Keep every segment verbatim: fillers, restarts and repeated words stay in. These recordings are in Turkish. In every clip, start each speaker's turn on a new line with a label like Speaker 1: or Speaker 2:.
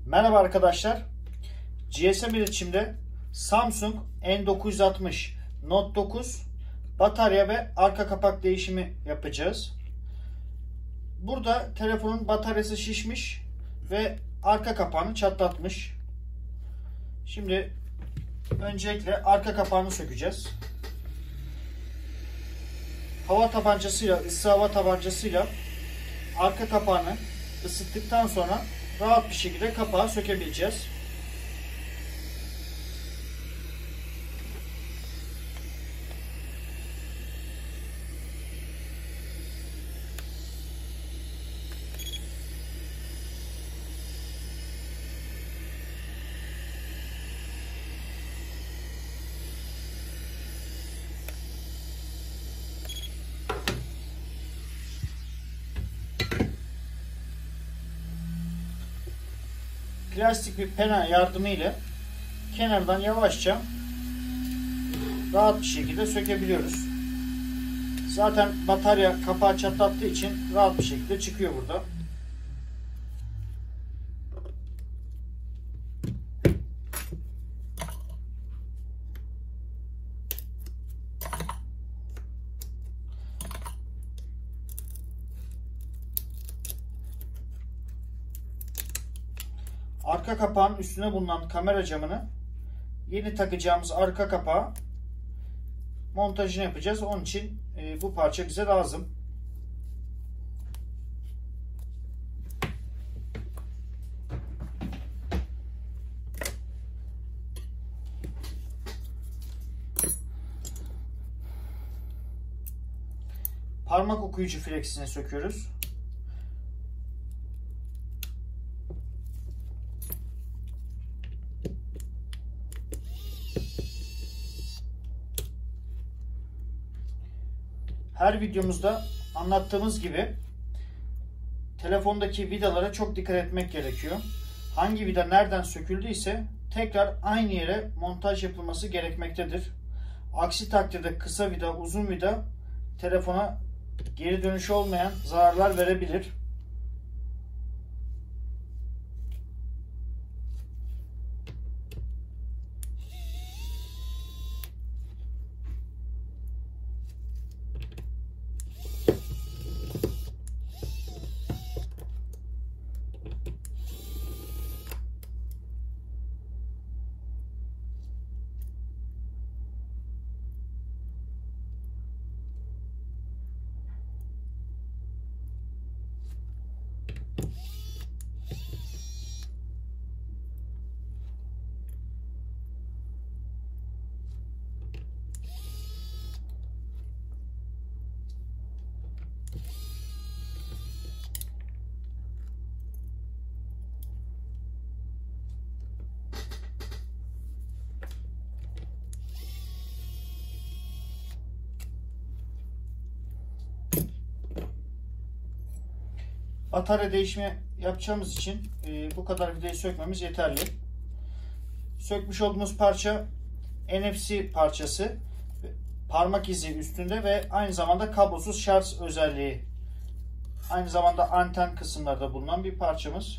Speaker 1: Merhaba arkadaşlar. G S M iletişimde Samsung N dokuz yüz altmış Note dokuz batarya ve arka kapak değişimi yapacağız. Burada telefonun bataryası şişmiş ve arka kapağını çatlatmış. Şimdi öncelikle arka kapağını sökeceğiz. Hava tabancasıyla, ısı hava tabancasıyla arka kapağını ısıttıktan sonra rahat bir şekilde kapağı sökebileceğiz. Plastik bir pena yardımıyla kenardan yavaşça rahat bir şekilde sökebiliyoruz. Zaten batarya kapağı çatlattığı için rahat bir şekilde çıkıyor burada. Arka kapağın üstüne bulunan kamera camını yeni takacağımız arka kapağa montajını yapacağız. Onun için e, bu parça bize lazım. Parmak okuyucu fleksini söküyoruz. Her videomuzda anlattığımız gibi telefondaki vidalara çok dikkat etmek gerekiyor. Hangi vida nereden söküldüyse tekrar aynı yere montaj yapılması gerekmektedir. Aksi takdirde kısa vida, uzun vida telefona geri dönüşü olmayan zararlar verebilir. Batarya değişimi yapacağımız için e, bu kadar vidayı sökmemiz yeterli. Sökmüş olduğumuz parça N F C parçası, parmak izi üstünde ve aynı zamanda kablosuz şarj özelliği, aynı zamanda anten kısımlarda bulunan bir parçamız.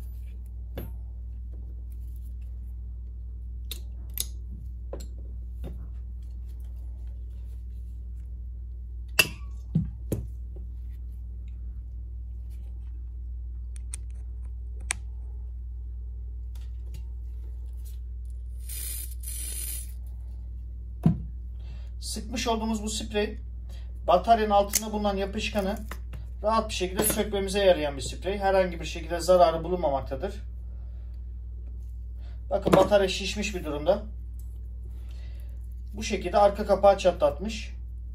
Speaker 1: Sıkmış olduğumuz bu sprey bataryanın altında bulunan yapışkanı rahat bir şekilde sökmemize yarayan bir sprey. Herhangi bir şekilde zararı bulunmamaktadır. Bakın batarya şişmiş bir durumda. Bu şekilde arka kapağı çatlatmış.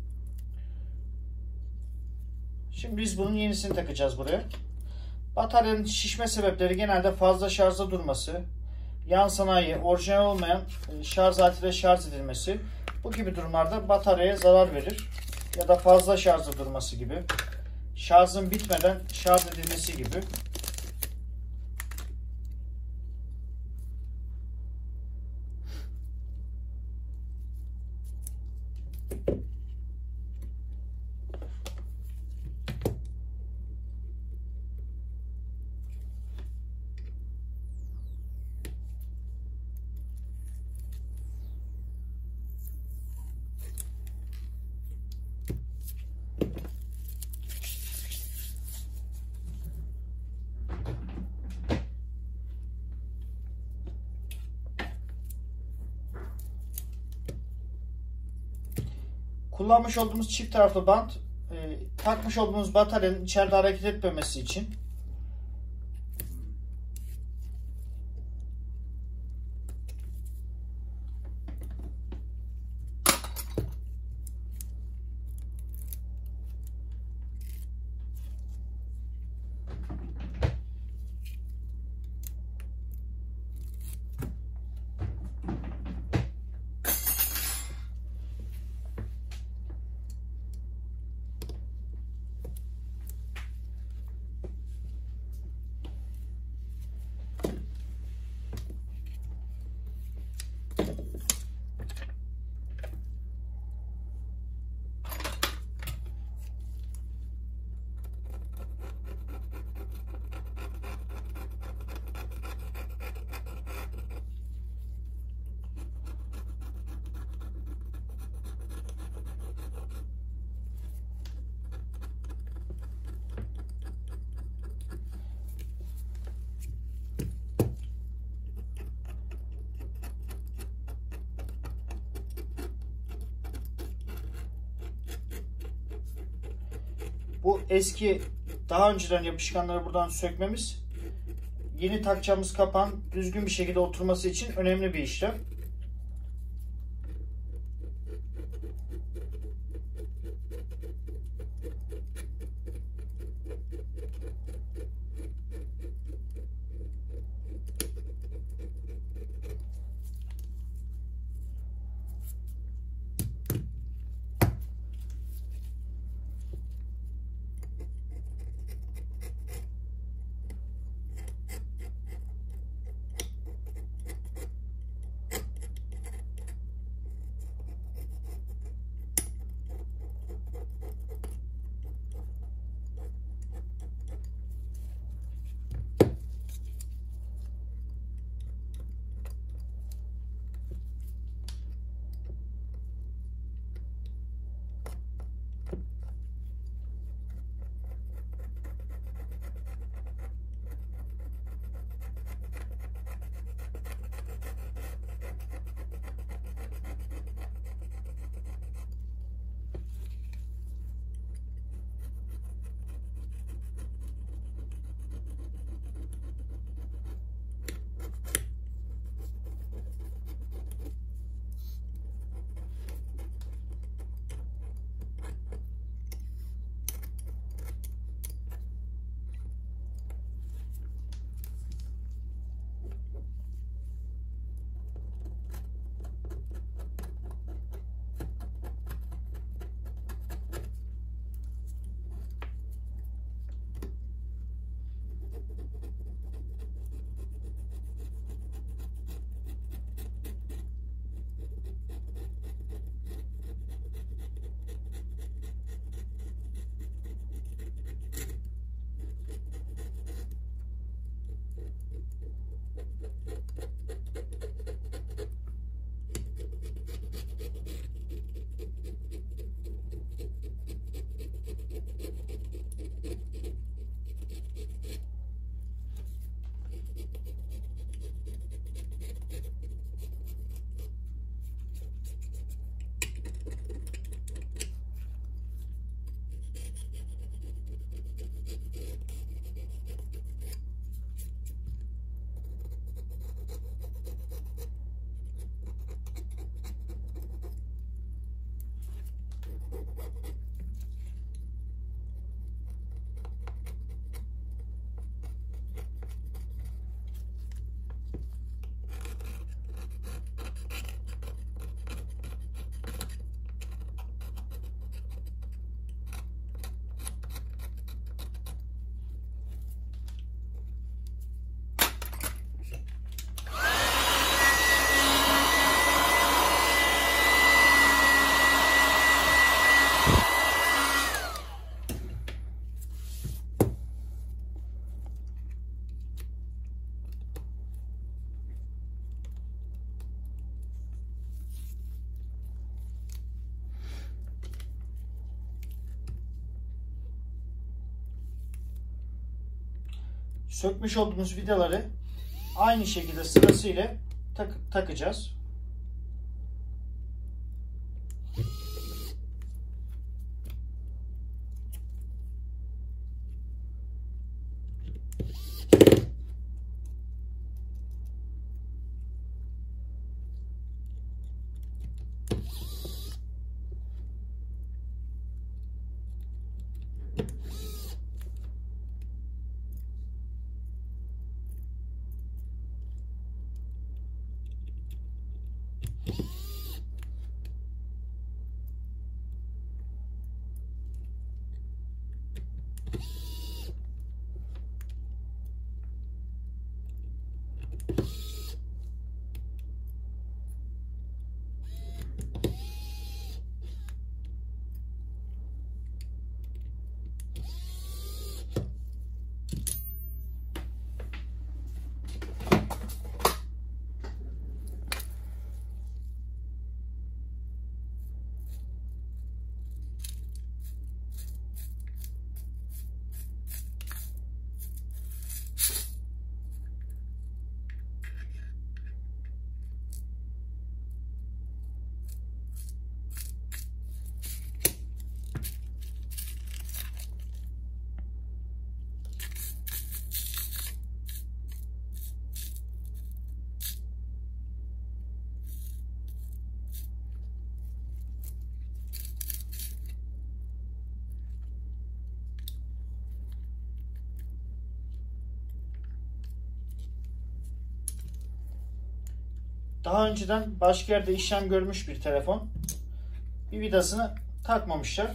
Speaker 1: Şimdi biz bunun yenisini takacağız buraya. Bataryanın şişme sebepleri genelde fazla şarjda durması, yan sanayi, orijinal olmayan şarj aletiyle şarj edilmesi. Bu gibi durumlarda bataryaya zarar verir. Ya da fazla şarjda durması gibi. Şarjın bitmeden şarj edilmesi gibi. Kullanmış olduğumuz çift taraflı bant e, takmış olduğumuz bataryanın içeride hareket etmemesi için. Bu eski daha önceden yapışkanları buradan sökmemiz, yeni takacağımız kapağın düzgün bir şekilde oturması için önemli bir işlem. Sökmüş olduğumuz vidaları aynı şekilde sırasıyla tak takacağız. Daha önceden başka yerde işlem görmüş bir telefon. Bir vidasını takmamışlar.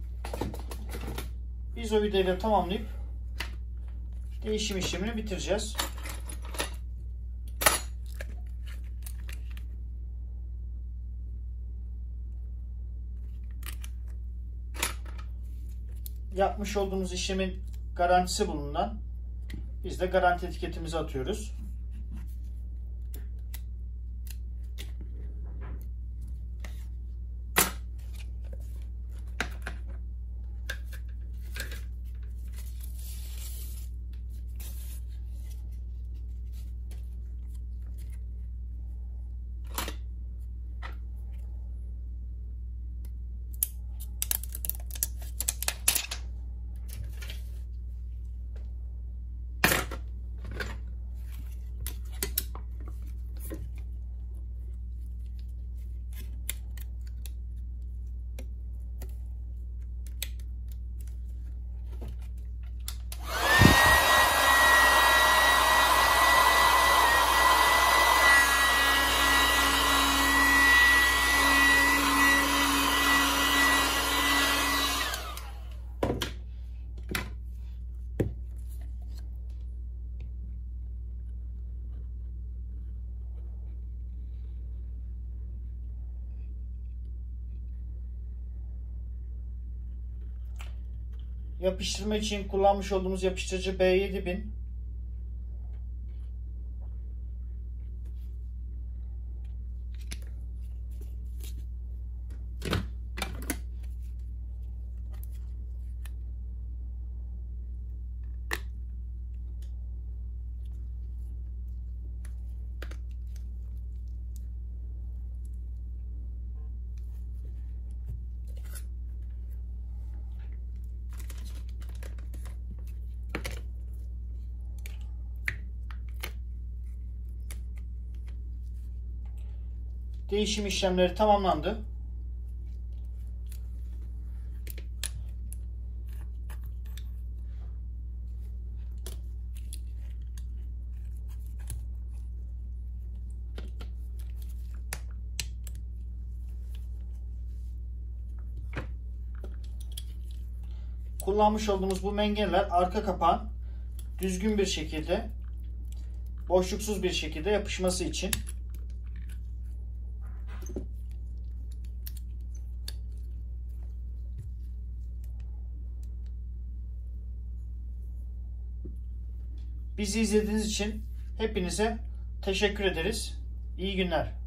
Speaker 1: Biz o vidayla tamamlayıp değişim işlemini bitireceğiz. Yapmış olduğumuz işlemin garantisi bulunan biz de garanti etiketimizi atıyoruz. Yapıştırma için kullanmış olduğumuz yapıştırıcı B yedi bin. Değişim işlemleri tamamlandı. Kullanmış olduğumuz bu mengenler arka kapağın düzgün bir şekilde, boşluksuz bir şekilde yapışması için. Bizi izlediğiniz için hepinize teşekkür ederiz. İyi günler.